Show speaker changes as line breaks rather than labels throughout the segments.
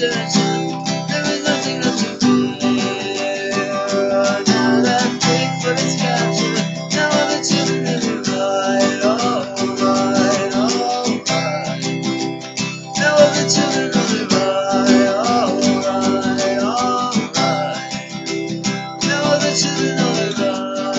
desertion. There is nothing left to fear. Now that big foot is captured, now all the children live right, alright, alright. Now all the children live right, alright, alright. Now all the children live right.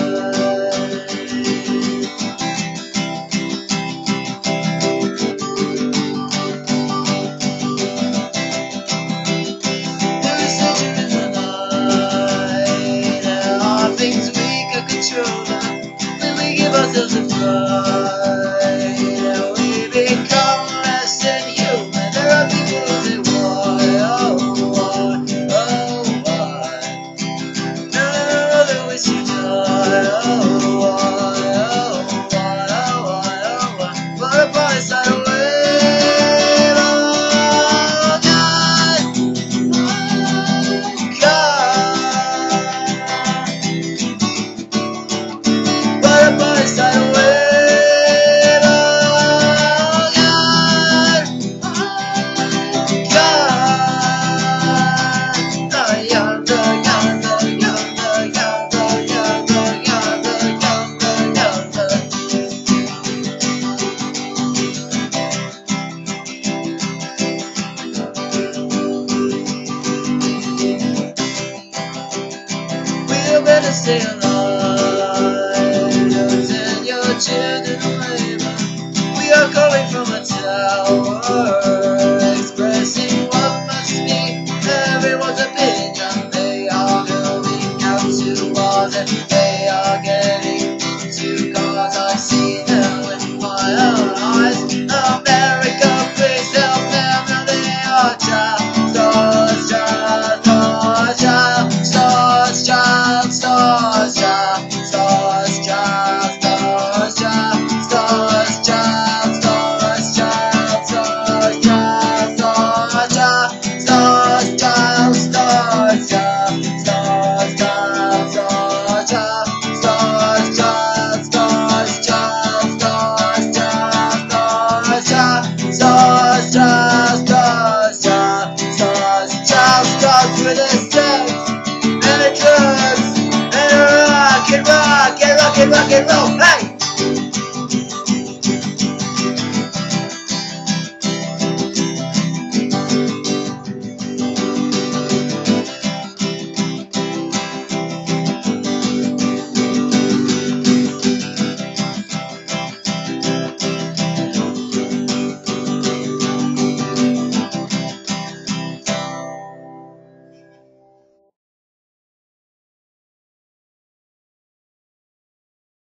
Things we can control when we give ourselves a fight. We become less than human. There are people who say why, oh why, oh why. There are other ways to die, oh why, oh why, oh why, oh why. But a price I don't wait, oh God, oh God. I wait, oh God, God, yonder, yonder, yonder, yonder, yonder, yonder, yonder, we'll better stay alive. Children of labor, we are calling from a tower, expressing what must be everyone's opinion. They are building out to walls and they are getting into cars. I see them with my own eyes. America, please help them. Now they are child, stars, child, stars, child, stars, child, stars, child, stars, child. With the sex and the drugs and the rock and roll. Hey!